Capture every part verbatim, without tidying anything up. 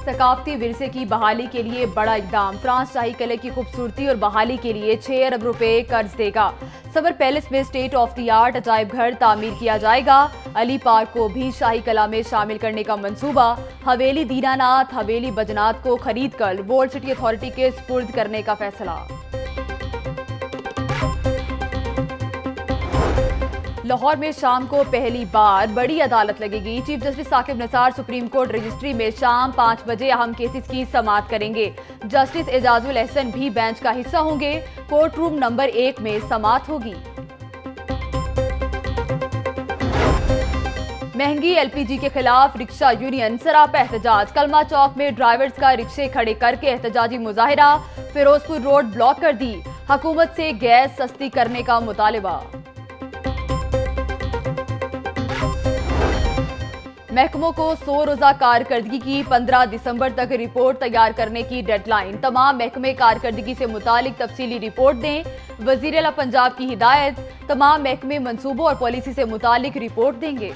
सकाफती विरसे की बहाली के लिए बड़ा इकदाम। फ्रांस शाही किले की खूबसूरती और बहाली के लिए छह अरब रुपए कर्ज देगा। सबर पैलेस में स्टेट ऑफ द आर्ट अजायब घर तामीर किया जाएगा। अली पार्क को भी शाही कला में शामिल करने का मंसूबा। हवेली दीनानाथ, हवेली बजनाथ को खरीद कर वर्ल्ड सिटी अथॉरिटी के सुपुर्द करने का फैसला। लाहौर में शाम को पहली बार बड़ी अदालत लगेगी। Chief justice Saqib Nisar supreme court registry में शाम पाँच बजे अहम केसेस की समाअत करेंगे। जस्टिस एजाजुल एहसन भी बेंच का हिस्सा होंगे। कोर्ट रूम नंबर एक में समाअत होगी। महंगी एलपीजी के खिलाफ रिक्शा यूनियन सरापा एहतजाज। कलमा चौक में ड्राइवर्स का रिक्शे खड़े करके एहतजाजी मुजाहिरा। फिरोजपुर रोड ब्लॉक कर दी। हुकूमत से गैस सस्ती करने का मुतालिबा। महकमों को सौ रोजा कारकर्दगी की पंद्रह दिसंबर तक रिपोर्ट तैयार करने की डेडलाइन। तमाम महकमे कारकर्दगी से मुतालिक तफसीली रिपोर्ट दें। वजीर आला पंजाब की हिदायत। तमाम महकमे मंसूबों और पॉलिसी से मुतालिक रिपोर्ट देंगे।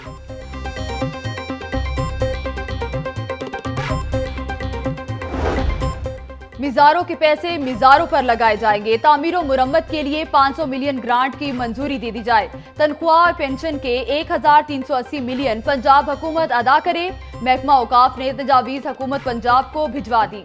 मिजारों के पैसे मिजारों पर लगाए जाएंगे। तामीर और मुरम्मत के लिए पाँच सौ मिलियन ग्रांट की मंजूरी दे दी जाए। तनख्वाह और पेंशन के एक हजार तीन सौ अस्सी मिलियन पंजाब हुकूमत अदा करे। महकमा औकाफ ने तजावीज हुकूमत पंजाब को भिजवा दी।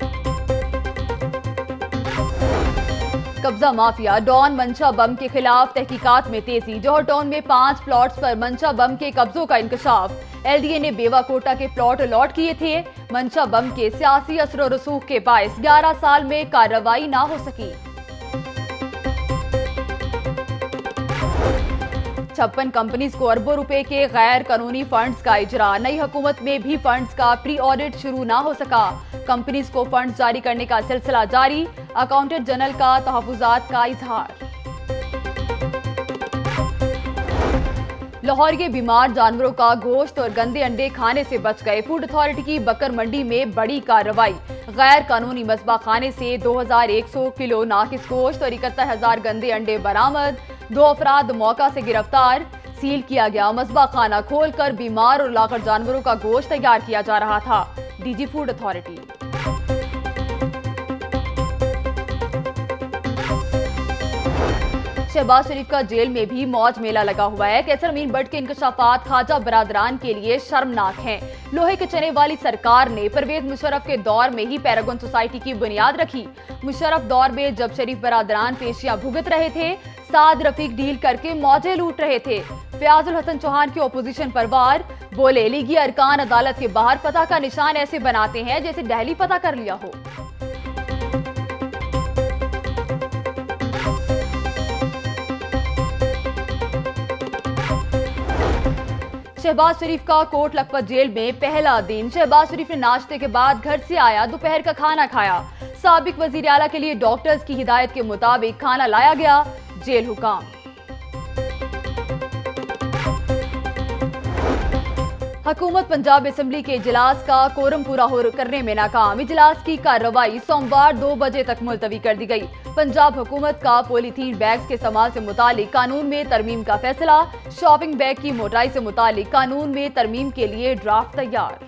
कब्जा माफिया डॉन मंशा बम के खिलाफ तहकीकात में तेजी। जौहर टाउन में पांच प्लॉट्स पर मंशा बम के कब्जों का इंकशाफ। एलडीए ने बेवा कोटा के प्लॉट अलॉट किए थे। मंशा बम के सियासी असर और रसूख के बायस ग्यारह साल में कार्रवाई ना हो सकी। छप्पन कंपनीज को अरबों रुपए के गैर कानूनी फंड्स का इजरा। नई हुकूमत में भी फंड्स का प्री ऑडिट शुरू ना हो सका। कंपनीज को फंड्स जारी करने का सिलसिला जारी। अकाउंटेंट जनरल का तहफुजात का इजहार। लाहौर के बीमार जानवरों का गोश्त और गंदे अंडे खाने से बच गए। फूड अथॉरिटी की बकर मंडी में बड़ी कार्रवाई। गैर कानूनी मसबा खाने से दो हजार एक सौ किलो नाकिस गोश्त और इकहत्तर हजार गंदे अंडे बरामद। दो अफराद मौका से गिरफ्तार। सील किया गया मसबा खाना खोलकर बीमार और लाकर जानवरों का गोश्त तैयार किया जा रहा था। DG food authority. Shahbaz Sharif का जेल में भी मौज मेला लगा हुआ है। कैसर अमीन बट के इंकशाफात ख्वाजा बरादरान के लिए शर्मनाक हैं। लोहे के चने वाली सरकार ने परवेज मुशर्रफ के दौर में ही पैरागन सोसाइटी की बुनियाद रखी। मुशर्रफ दौर में जब शरीफ बरादरान पेशियां भुगत रहे थे, साद रफीक डील करके मौजे लूट रहे थे। फयाजुल हसन चौहान की ओपोजिशन पर वार। बोले लीगी अरकान अदालत के बाहर फतह का निशान ऐसे बनाते हैं जैसे दिल्ली फतह कर लिया हो। शहबाज शरीफ का कोट लखपत जेल में पहला दिन। शहबाज शरीफ ने नाश्ते के बाद घर से आया, दोपहर का खाना खाया। साबिक वजीर आला के लिए डॉक्टर्स की हिदायत के मुताबिक खाना लाया गया। जेल हुकाम। हुकूमत पंजाब असेंबली के इजलास का कोरम पूरा हो करने में नाकाम। इजलास की कार्रवाई सोमवार दो बजे तक मुलतवी कर दी गई। पंजाब हुकूमत का पॉलीथीन बैग्स के इस्तेमाल से मुतालिक कानून में तरमीम का फैसला। शॉपिंग बैग की मोटाई से मुतालिक कानून में तरमीम के लिए ड्राफ्ट तैयार।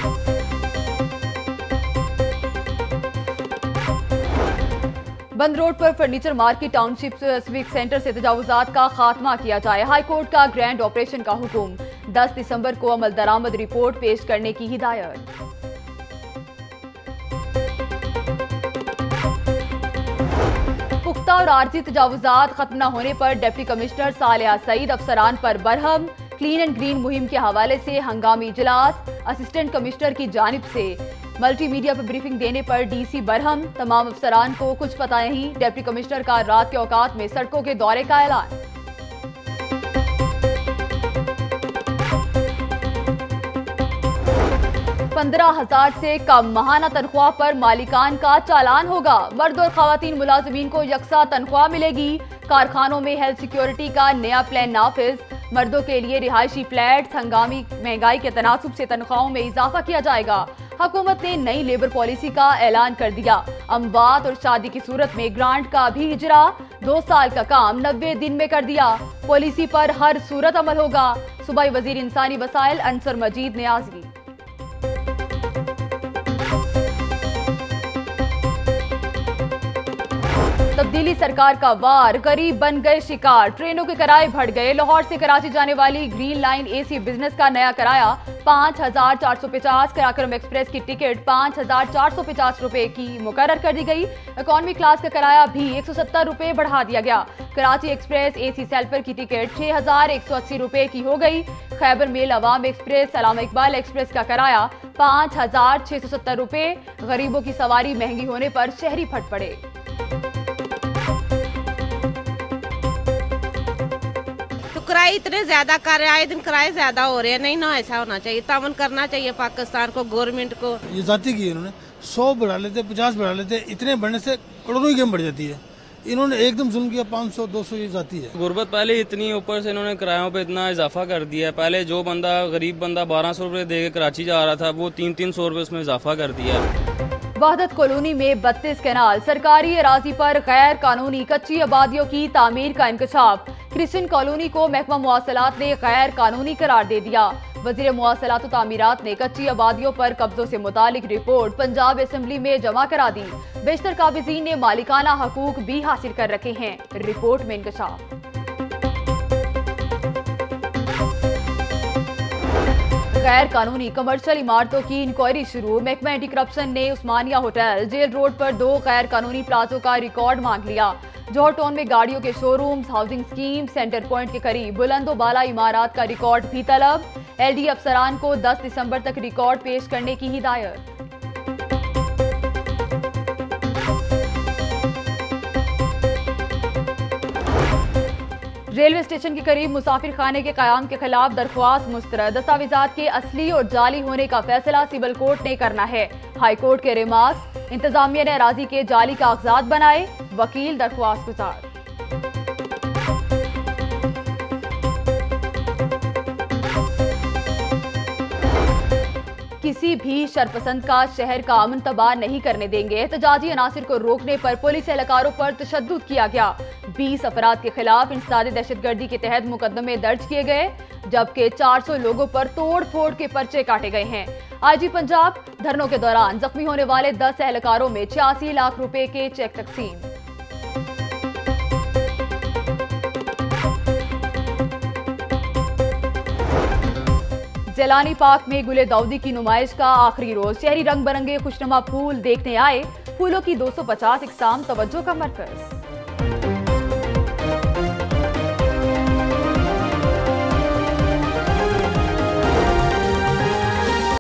बंद रोड पर furniture market township civic centre से तजावुजात का खात्मा किया जाए। हाई कोर्ट का ग्रैंड ऑपरेशन का हुक्म। दस दिसंबर को अमल दरामद रिपोर्ट पेश करने की हिदायत। पुख्ता और आर्जी तजावुजात खत्म न होने पर डिप्टी कमिश्नर सालेहा सईद अफसरान पर बरहम। क्लीन एंड ग्रीन मुहिम के हवाले से हंगामी इजलास। असिस्टेंट कमिश्नर की जानिब से मल्टीमीडिया पर ब्रीफिंग देने पर डीसी बरहम। तमाम अफसरान को कुछ पता नहीं। डिप्टी कमिश्नर का रात के औकात में सड़कों के दौरे का ऐलान। पंद्रह हजार से कम माहाना तनख्वाह पर मालिकान का चालान होगा। मर्द और खवातीन मुलाजिमीन को यकसा तनख्वाह मिलेगी। कारखानों में हेल्थ सिक्योरिटी का नया प्लान नाफिज। मर्दों के लिए रिहायशी फ्लैट। हंगामी महंगाई के तनासुब से तनख्वाहों में इजाफा किया जाएगा। हुकूमत ने नई लेबर पॉलिसी का ऐलान कर दिया। अमवात और शादी की सूरत में ग्रांट का भी इजरा। दो साल का काम नब्बे दिन में कर दिया। पॉलिसी पर हर सूरत अमल होगा। सूबाई वजीर इंसानी वसाइल अंसर मजीद नियाजी। दिल्ली सरकार का वार, गरीब बन गए शिकार, ट्रेनों के किराए बढ़ गए। लाहौर से कराची जाने वाली ग्रीन लाइन एसी बिजनेस का नया किराया पाँच हजार चार सौ पचास, कराक्रम एक्सप्रेस की टिकट पाँच हजार चार सौ पचास रुपए की मुकर्रर कर दी गई। इकॉनमी क्लास का किराया भी एक सौ सत्तर रुपए बढ़ा दिया गया। कराची एक्सप्रेस एसी सेल्फर की टिकट छह हजार एक सौ अस्सी रुपए की हो गई। Khyber mail Awam express, Allama Iqbal express का किराया पाँच हजार छह सौ सत्तर रुपए। गरीबों की सवारी महंगी होने पर शहरी फट पड़े। किराए इतने ज्यादा कर रहे हैं, आए दिन किराए ज्यादा हो रहे हैं। नहीं ना, ऐसा होना चाहिए, तावन करना चाहिए पाकिस्तान को, गवर्नमेंट को। ये जाती की इन्होंने सौ बढ़ा लेते, पचास बढ़ा लेते, इतने बढ़ने से करोड़ों की गेम बढ़ जाती है। इन्होंने एकदम जुल्म किया, पाँच सौ दो सौ ये जाती है। गुर्बत पहले इतनी, ऊपर से इन्होंने किरायों पे इतना इजाफा कर दिया है। पहले जो बंदा गरीब बंदा बारह सौ रुपए दे के कराची जा रहा था, वो तीन तीन सौ रुपए उसमें इजाफा कर दिया है। वहदत कॉलोनी में बत्तीस कैनाल, सरकारी अराजी पर गैर कानूनी कच्ची आबादियों की तामीर का इंकशाफ। क्रिसन कॉलोनी को महकमा मुवासलात ने गैर कानूनी करार दे दिया। वजीर मुवासलात और तामीरात ने कच्ची आबादियों पर कब्जों से मुतालिक रिपोर्ट पंजाब असेंबली में जमा करा दी। बेशतर काबिजीन ने मालिकाना हकूक भी हासिल कर रखे हैं। रिपोर्ट में इंकशाफ। गैर कानूनी कमर्शियल इमारतों की इंक्वायरी शुरू। महकमा एंटी करप्शन ने उस्मानिया होटल, जेल रोड पर दो गैर कानूनी प्लाजों का रिकॉर्ड मांग लिया। जौहर टाउन में गाड़ियों के showrooms, housing scheme, centre point के करीब बुलंदो बाला इमारत का रिकॉर्ड भी तलब। एलडी अफसरान को दस दिसंबर तक रिकॉर्ड पेश करने की हिदायत। रेलवे स्टेशन के करीब मुसाफिर खाने के कयाम के खिलाफ दरख्वास्त मुस्तरद। दस्तावेजात के असली और जाली होने का फैसला सिविल कोर्ट ने करना है। हाई कोर्ट के रिमार्क्स, इंतजामिया ने अराजी के जाली कागजात बनाए, वकील दरख्वास्त गुजार। किसी भी शरपसंद का शहर का अमन तबाह नहीं करने देंगे। एहतजाजी अनासिर को रोकने पर पुलिस एहलकारों पर तशद्दुद किया गया। बीस अफराद के खिलाफ इंसदाद दहशतगर्दी के तहत मुकदमे दर्ज किए गए, जबकि चार सौ लोगों पर तोड़ फोड़ के पर्चे काटे गए हैं। आईजी पंजाब, धरनों के दौरान जख्मी होने वाले दस एहलकारों में छियासी लाख रुपए के चेक तकसीम। जलानी पार्क में गुले दाऊदी की नुमाइश का आखिरी रोज। शहरी रंग बिरंगे खुशनुमा फूल देखने आए। फूलों की दो सौ पचास इकसाम तवज्जो का मरकज।